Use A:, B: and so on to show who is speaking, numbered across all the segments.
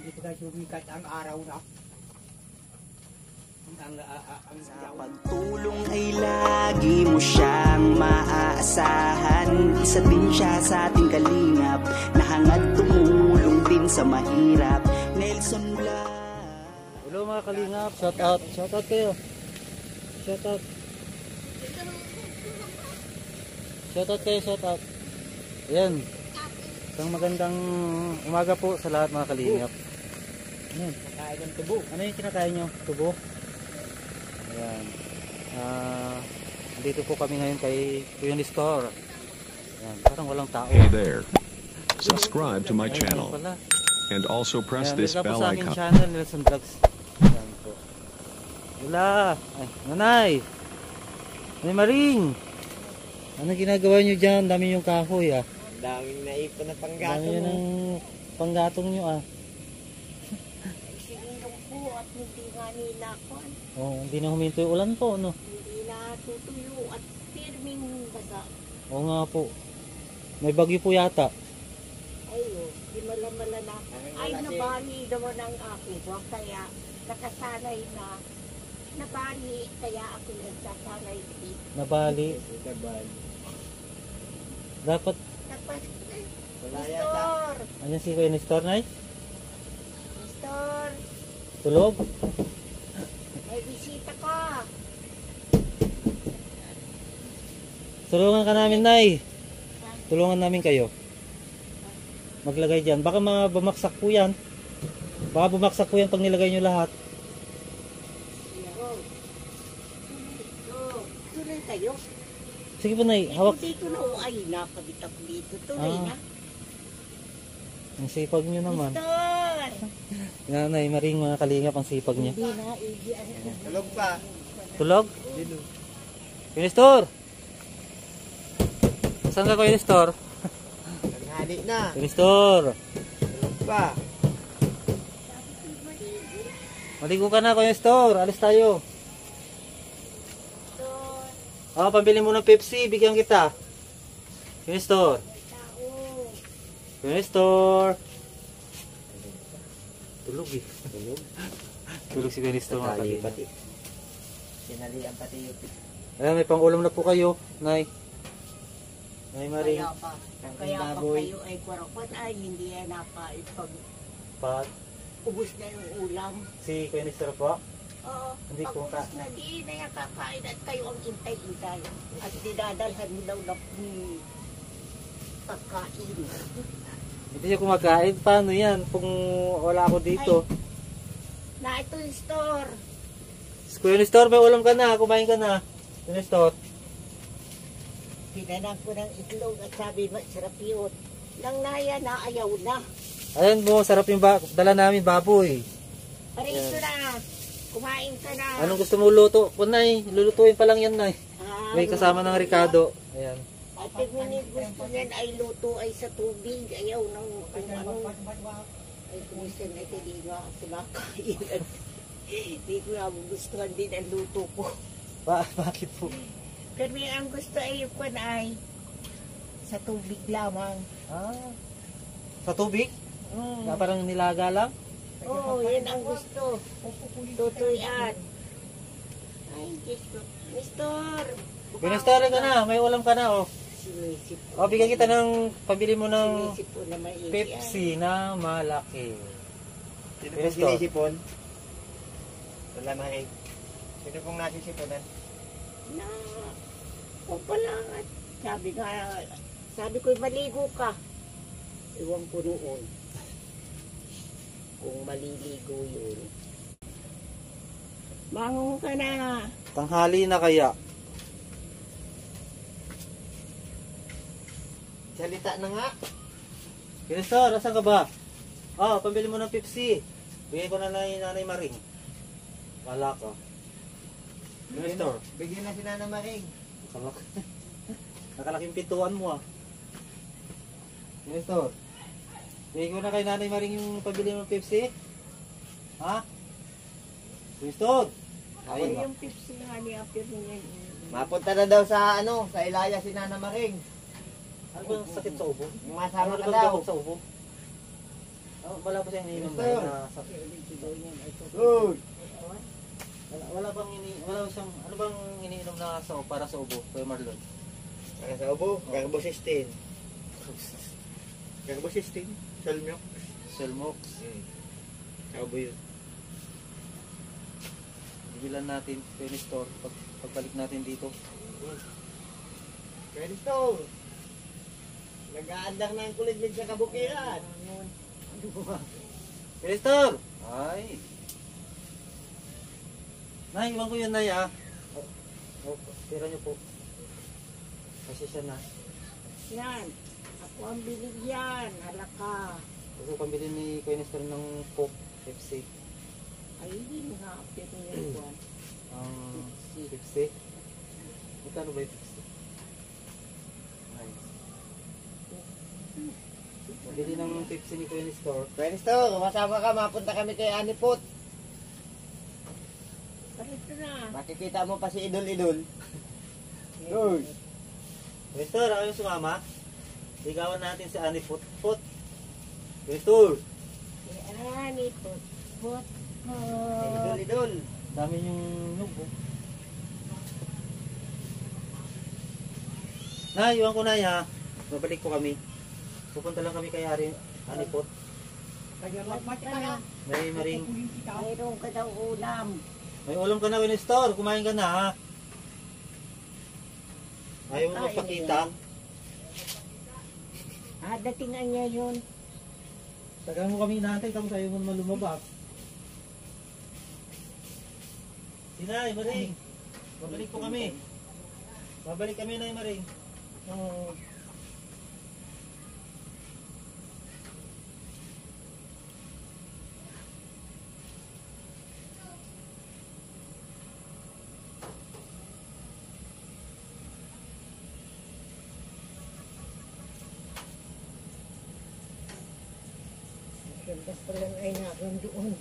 A: Dito ka sumikat ang araw na.
B: Sa pagtulong ay lagi mo siyang maaasahan. Isa din siya sa ating kalingap na hangad tumulong din sa mahirap. Nelson Mula.
C: Hello mga kalingap, shout out kayo. Shout out kayo, shout out. Ayan. Isang magandang umaga po sa lahat mga kalingap. Ayan.
A: Kakain ng tubo.
C: Ano yung kinakain nyo? Tubo? Ayan. Dito po kami ngayon kay Kuya Store. Ayan. Parang walang tao.
D: Hey there. Subscribe to my channel. And also press this bell icon.
C: Ayan, channel Nelson Vlogs. Ayan po. Wala. Ay, nanay. Nanay Maring. Ano ginagawa nyo dyan? Dami yung kahoy ah.
A: Daming naipon na panggatong.
C: Dami yun ang panggatong nyo ah.
E: Sinilong po at hindi nga nilakon.
C: Oh, hindi na huminto yung ulan po, no?
E: Hindi na tutuyo at firming basa.
C: Oo nga po. May bagyo po yata.
E: Ayo, di malamala na. Ay, nabali naman ang aking buwan. Kaya nakasanay na. Nabali, kaya ako nagsasanay dito.
C: Nabali. Dapat,
E: Tapos,
A: Wala yata.
E: Nestor!
C: anyan si Kuya Nestor, Nay?
E: Nestor!
C: Tulog?
E: May bisita ka!
C: Tulungan ka namin, Nay. Tulungan namin kayo. Maglagay dyan. Baka bumaksak po yan. Baka bumaksak po yan pag nilagay nyo lahat.
E: Tuloy kayo.
C: Sige po, Nay. Hawak.
E: Dito na ay nakabitap dito. Tuloy na.
C: Ang sipag nyo naman.
E: Nestor!
C: Nanay Maring, mga kalingap, ang sipag niya.
E: Hindi na, iiyan.
A: Tulog pa.
C: Tulog? Kuya Nestor! Saan ka, Kuya Nestor?
A: Naghali na.
C: Kuya Nestor!
A: Tulog pa.
C: Maligo ka na, Kuya Nestor. Alis tayo. Pambili mo ng Pepsi. Bigyan kita. Kuya Nestor. Kuya Nestor. Tulog eh. Tulog si Kuya Nestor, mga kalingap.
A: Sinalian pati yung
C: Ayan, may pang-ulam na po kayo, Nay. Nay Maring.
E: Kaya pa kayo ay kwarakot ay hindi yan napaipag
C: Pat.
E: ubus na yung ulam.
C: Si Kuya Nestor po.
E: Oo,
C: Hindi
E: pag
C: po
E: ubus na di na yan kakain at kayo ang intay-intay. At dinadalhan mo daw na pagkain.
C: Hindi niyo kumakain. Paano yan kung wala ako dito?
E: Na ito yung store.
C: Kuya Nestor, may ulam ka na. Kumain ka na. Kuya Nestor.
E: Pinanang ko ng itlog at sabi masarap yun. Nang naya na ayaw na.
C: Ayan mo, sarap yung dala namin baboy.
E: Parito na. Kumain ka na.
C: Anong gusto mo luto? Kunay, lulutuin pa lang yan, Nay. May kasama ng Ricardo. Ayan.
E: At yung gusto niyan ay luto ay sa tubig. Ayaw ng kung ano. Ay kumisan ay hindi nga ako nakain. Hindi ko nga gustuhan din ang luto ko.
C: Bakit po?
E: Pero ang gusto ay yung kwan ay sa tubig lamang.
C: Sa tubig? Na parang nilaga lang?
E: Oo, yan ang gusto. Tutuyan. Ay, Diyos ko. Nestor!
C: Kuya Nestor, ka na. May ulam ka na, oh.
E: Sinisip
C: O, bigyan kita ng, pabili mo ng
E: Sinisip po na maigi.
C: Pepsi na malaki.
A: Sino
C: Yes,
A: pong sinisipon? Wala na eh. Sino pong nasisiponan?
E: Na, o pala nga. Sabi ko, maligo ka. Iwan ko noon. Kung maliligo yun. Bangon ka na.
C: Tanghali na kaya.
A: Salita na nga.
C: Kuya Nestor, asan ka ba? Pambili mo ng Pepsi. Bigay ko na Nanay Maring. Wala ka. Kuya Nestor.
A: Bigyan na si Nana Maring.
C: Nakalaking pintuan mo ah. Kuya Nestor. Bigay ko na kay Nanay Maring yung pabili ng Pepsi. Ha? Kuya Nestor.
E: Ay, yung Pepsi nga ni Apir niya.
A: Mapunta na daw sa sa Ilaya si Nana Maring.
C: Ano ba ang sakit sa ubo?
A: Masama ka
C: Ano
A: daw.
C: ba sa ubo? Oh, wala pa siyang iniinom na sa...
A: Uy!
C: Wala siyang, ano bang iniinom na sa para sa ubo, Kuya Marlon?
A: Para sa ubo, carbosystem. Carbosystem? Salmok?
C: Selmox.
A: Sa ubo yun.
C: Bibilan natin, Penny Store, pagbalik natin dito.
A: Pwede to. Nag-aandar na ang kulit sa kabukiran.
C: Penny Store! Ay! Nay, iwan ko yun, Nay, ah. Pera niyo po. Kasi siya na.
E: Yan. Ako ang binigyan. Halaka.
C: Gusto pambili ni Kuya Nestor ng Coke, Pepsi.
E: Ay, hindi nga. Pero yung buwan.
C: Pepsi. Magkano ba yung Pepsi? Nice. Pabili ng Pepsi ni Kuya Nestor.
A: Pwede to, masama ka, mapunta kami kay Anipot.
E: Ito na.
A: Makikita mo pa si Idol-Idol. Uy!
C: Kuya Nestor, ako yung sumama. Ligawan natin si Ani Put. Kuya Nestor!
E: Ani, put.
A: Idol-Idol.
C: Dami yung nubo. Nay, iwan ko na ya. Babalik po kami. Pupunta lang kami kay Ani Put. May maring.
E: Mayroon ka daw ulam.
C: May ulam ka na, Kuya Nestor. Kumain ka na, ha? Ayaw mo magpakita.
E: Datingan niya yun.
C: Tagal mo kami inaantay, tapos ayaw mo naman lumabas. Sinay, Maring. Babalik po kami. Babalik kami, Nay Maring. Oo.
E: Basta lang ay naroon doon.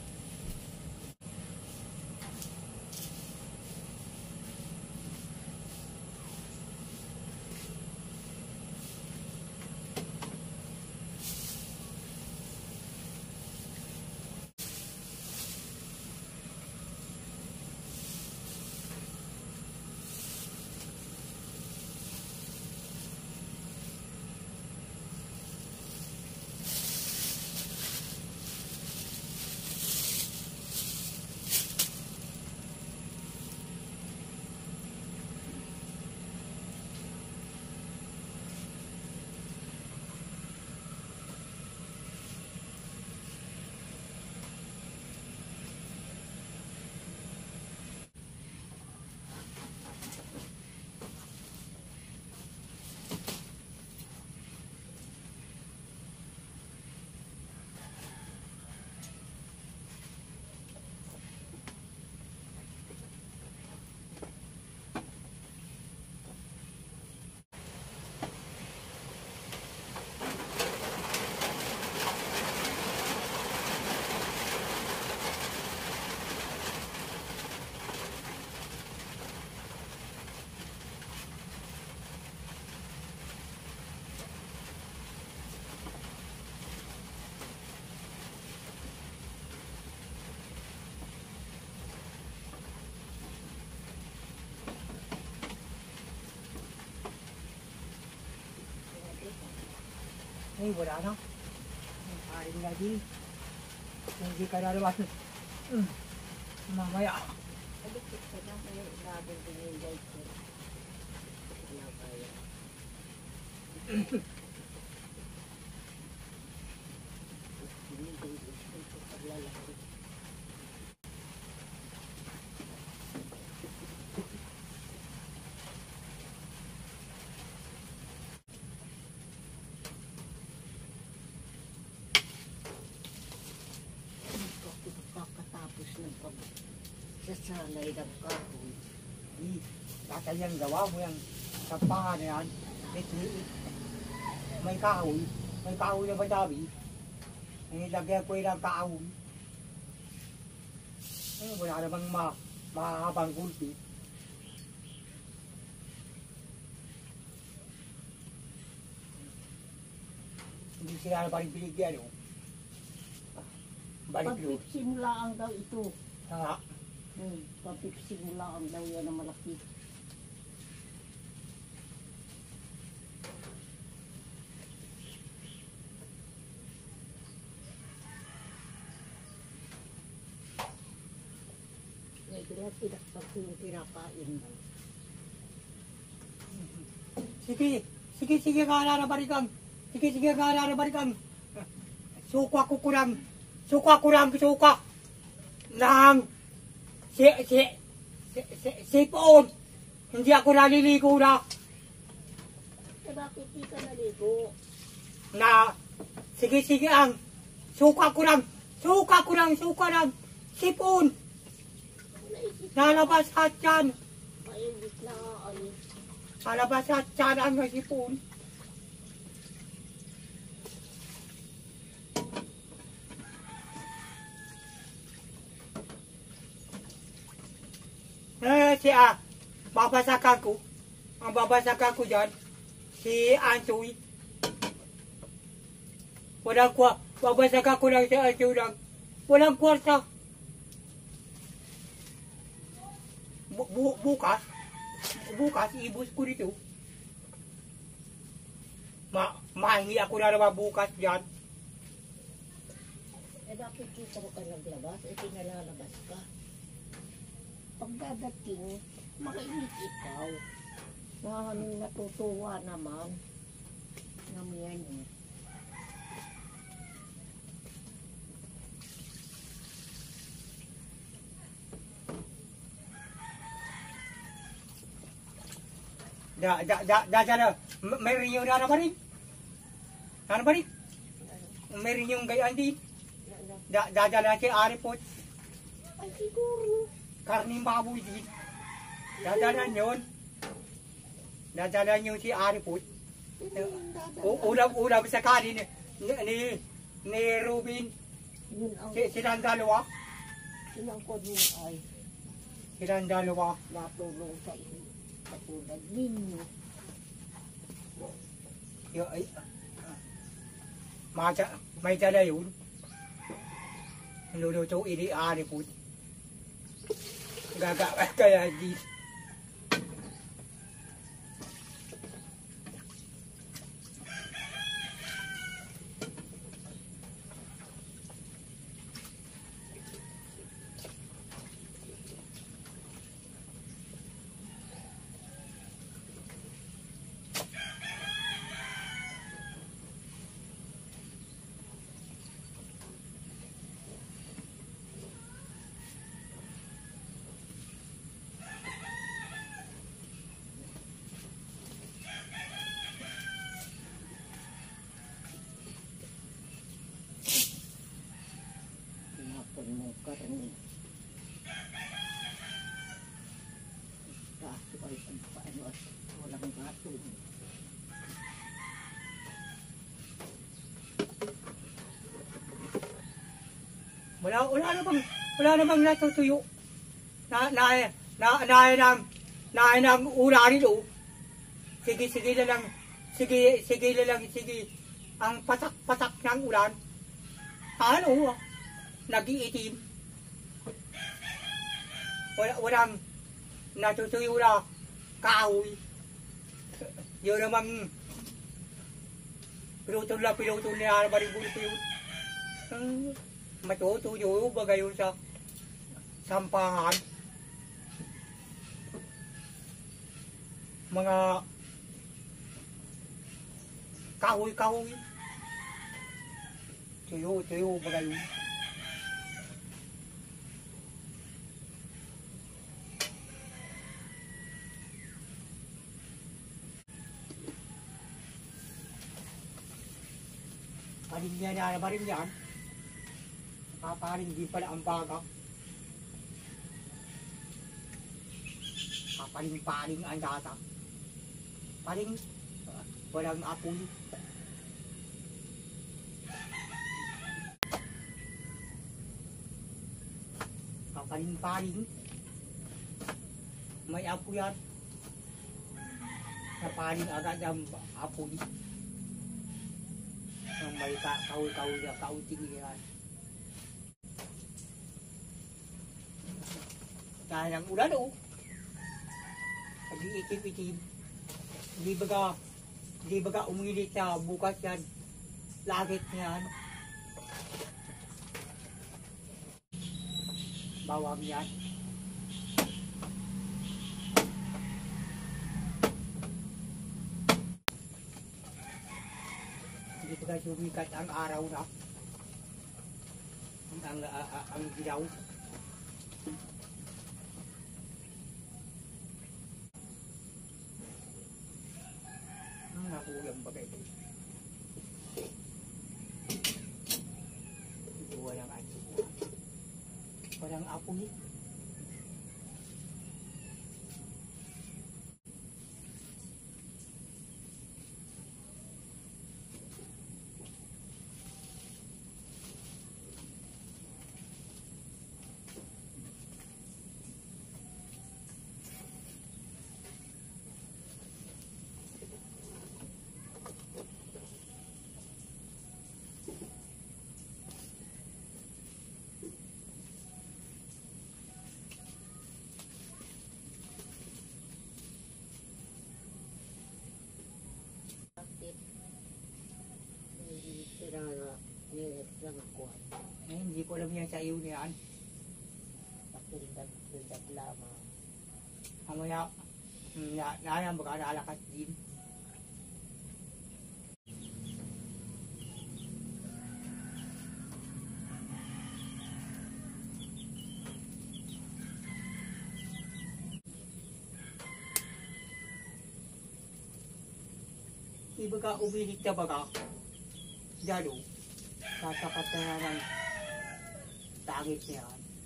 F: Ay, wala na. Ay, lagi. Hindi ka lalabas. Mamaya.
E: Alikit ka na kaya ilabong din yung guys ko. Wala kaya. Kakatapos ng pagsasalay ng kahoy.
F: Dati yung gawa mo yung sampahan na yan. May kahoy. May kahoy na madami. Lagyan ko yung kahoy. Wala namang mahabang gulpi. Hindi sila na pa rin binigyan. Balik doon.
E: Pagpipsimulaan daw ito.
F: Ah,
E: Pagpipsimulaan daw yan na malaki. May pinakpag ko yung kinakain daw.
F: sige kala na barikang. Sige kala na barikang. Suka nang sipoon. Hindi ako naliligo na.
E: Eh bakit di ka naligo?
F: Na sige ang suka ko lang sipoon. Nalabas at yan.
E: Mainit na ay.
F: Nalabas at yan ang sipoon. Babasakan ko. Ang babasakan ko dyan, si Antoy. Babasakan ko lang si Antoy lang. Walang kwarta. Bukas, ibus ko dito. Mahingi ako na naman bukas dyan.
E: Eh bakit di ka naglabas? Eh pinalalabas ka. Pagdadating, mainit ikaw. Natutuwa naman. Namiyan eh.
F: May rin yung nanabarin. May rin yung gayaan din. Dadala si Aripot.
E: Ay siguro.
F: Karning baboy din. Dadalan yun si Aripot. Ulam sa kanin ni Rubin.
E: Yun ang
F: Silang dalawa.
E: sinangkod yun ay
F: Silang dalawa.
E: natulong sa inyo. Katulad ninyo.
F: May dala yun. Luluto ini Aripot. Kaya di.
E: Pinapon mo karni. Kaso ay paano at walang gato.
F: Wala namang natutuyo. Naay ng ulanin o. Sige na lang. Ang patak ng ulan. Ano? Nag-iitim. Walang natutuyo na kahoy. Yun namang pinutol niya maribuli ko yun. Matutuyo ba gayon sa sampahan? Mga kahoy. Tuyo ba gayon? Paling yan ba rin yan? Papaling din pala ang baga. Papaling ang data. Paling walang apoy. Papaling. May apoy yan. Napaling agad ang apoy. May kahoy na kauting yan. Dahil ang ulan o. Nag-iitim-itim. Hindi baga umilit na bukas yan. Langit niyan. Bawang yan. Hindi baga sumikat ang araw na. Ang gilaw. Nakulang bagay ito. Walang ato. Walang apoy. Hindi ko alam yan sa iyo niyan.
E: Pakindag lamang.
F: Mamaya, na baka naalakas din. Ibaga umilit na baga. Dalo. Tatapat na naman. Tangit niya.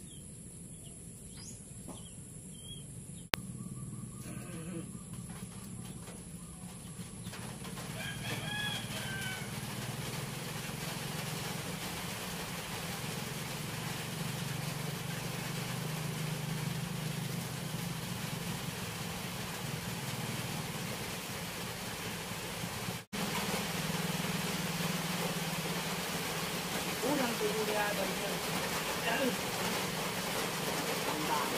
F: Unang tuloy niya ba niya? Ang dami.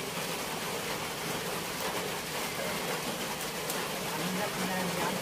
F: Ang hirap na yan.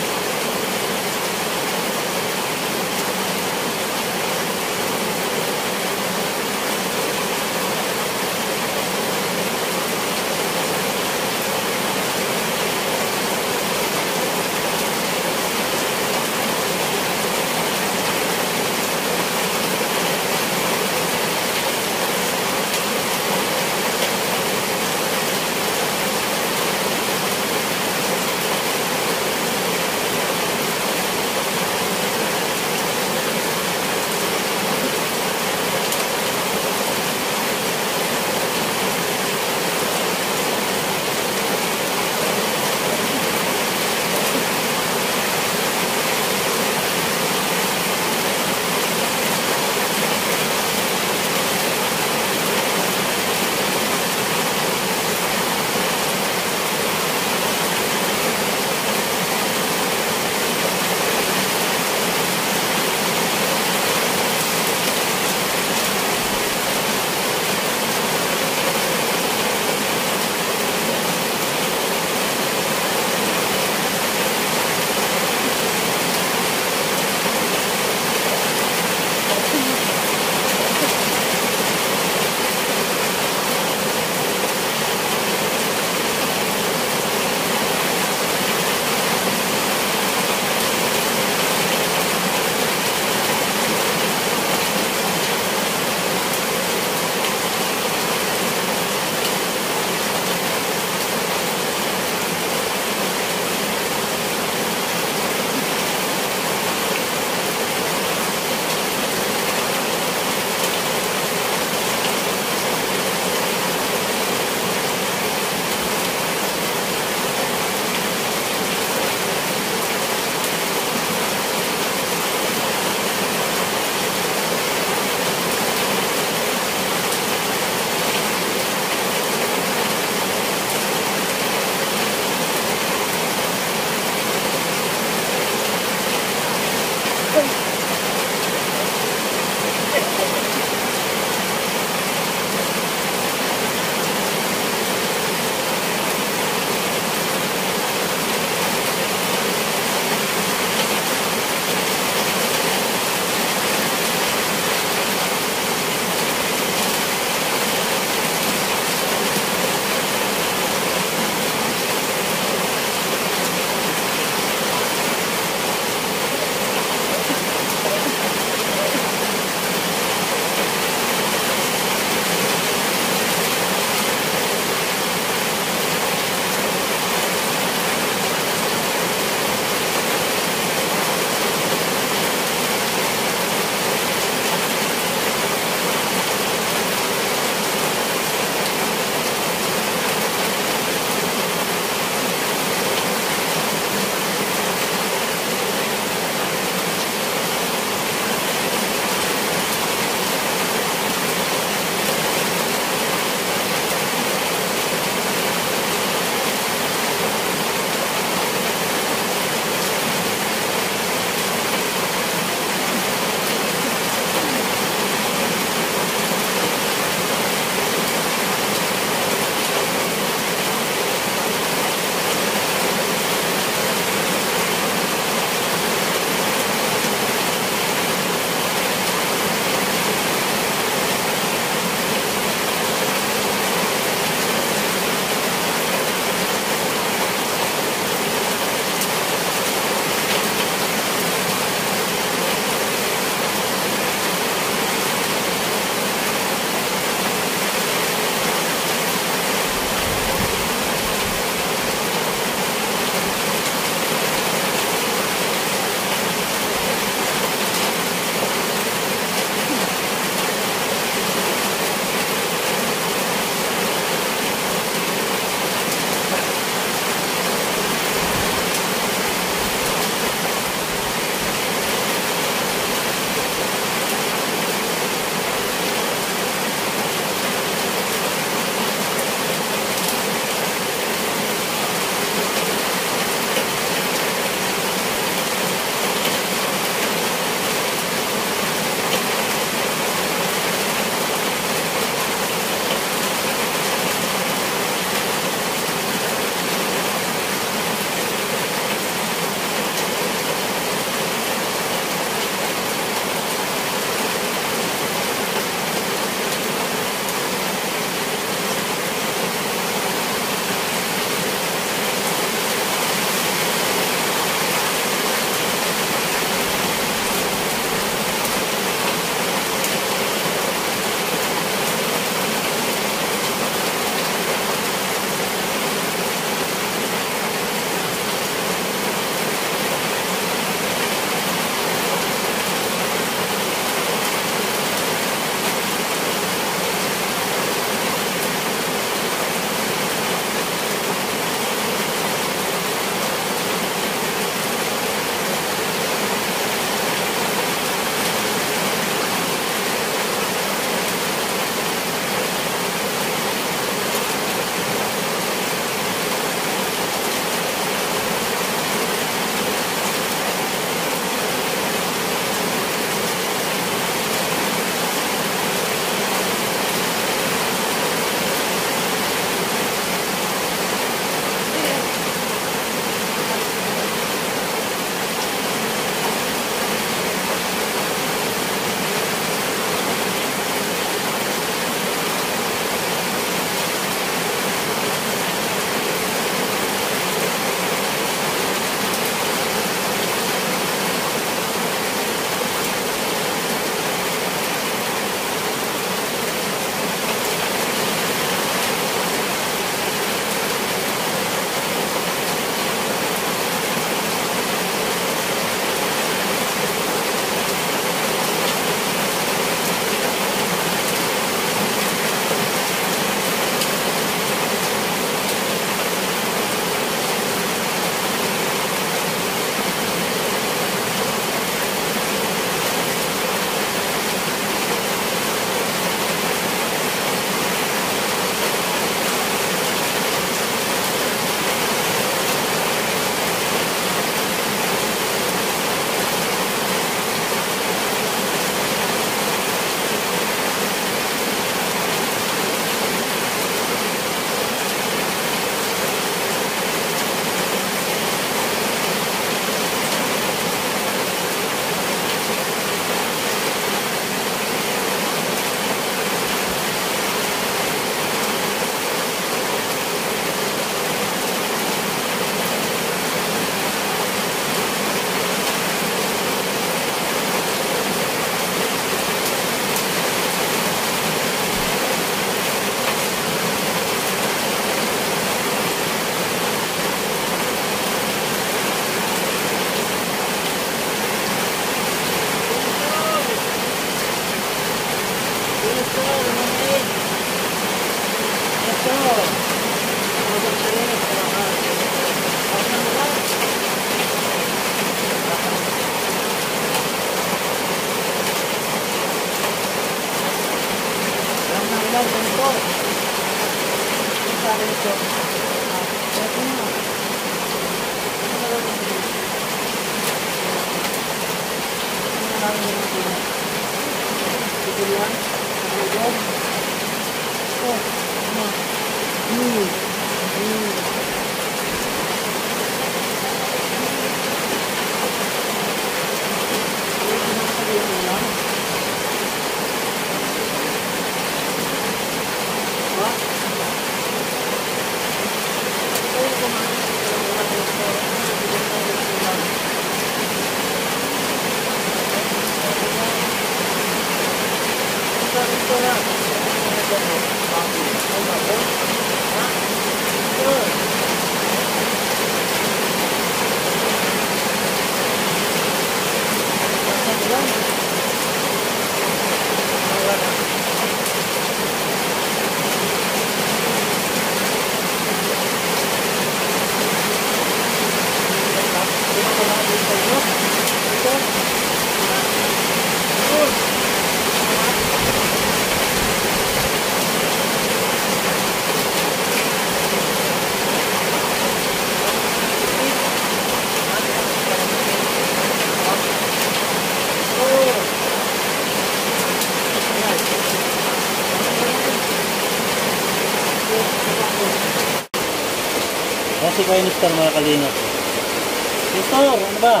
C: Kasi kayo ni Star mga kalingap. Nestor, ano ba?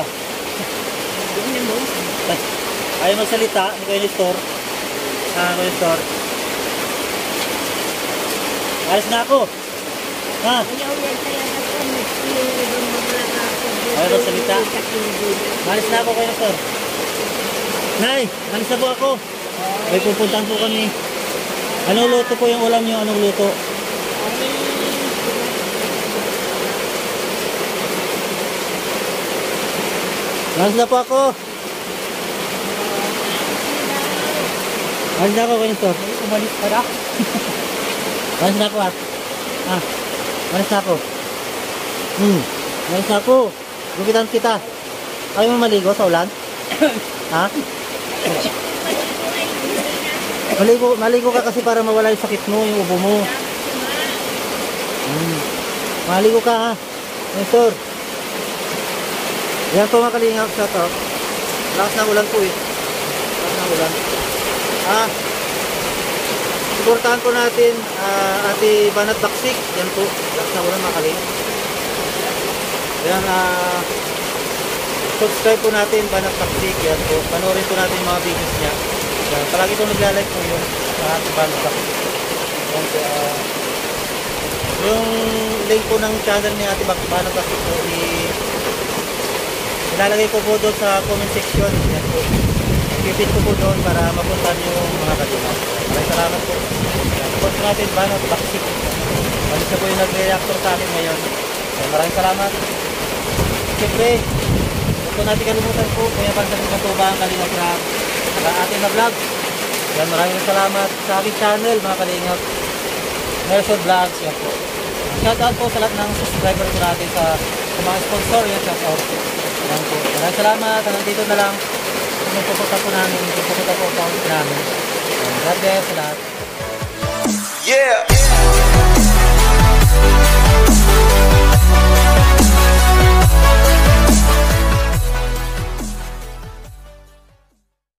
C: Ayaw magsalita, ni kayo ni Star. Kayo ni Star. Alis na ako. Ha? Ayaw magsalita. Alis na ako kayo ni Star. Nay, alis na po ako. May pupuntahan po kami. Anong luto po yung ulam nyo? Anong luto? Alis na po ako. Alis na ako kayo ni Star.
F: Umalis ka na.
C: Alis na ako alis na ako. Alis na ako. Gugitan kita. Ayaw mo maligo sa ulan? Ha? Maligo ka kasi para mawala yung sakit mo, yung ubo mo. Maligo ka ha. Nestor. Yan po mga kalingap sa to. Lakas ng ulan po eh. Lakas ng ulan. Suportahan po natin Ate Banat Baksik. Yan po. Lakas ng ulan mga kalingap. Yan subscribe po natin Banat Baksik. Yan po. Panoorin po natin yung mga videos niya. Yan. Palagi po nagla-like po yun sa Ate Banat Baksik. Yan po. Yung link po ng channel ni Ate Banat Baksik po ilalagay ko po doon sa comment section. Yan po. Pipit ko po doon para mapunta nyo yung mga kalingap. Maraming salamat po. Support natin Banat Baksik. Balik na po yung nag-reactor sa akin ngayon. Maraming salamat. Siyempre, ito natin kalimutan po. Kaya pagsasin na po ba ang Kalingap Rob sa ating na vlog. Yan, maraming salamat sa aking channel mga kalingap. Nelson Vlogs. Yan po. Shoutout po sa lahat ng subscriber ko natin sa mga sponsor. Yan, shoutout. Yan po. Maraming salamat. Nandito na lang. Pupunta po namin. Pupunta po account namin. God bless sa lahat.
B: Yeah!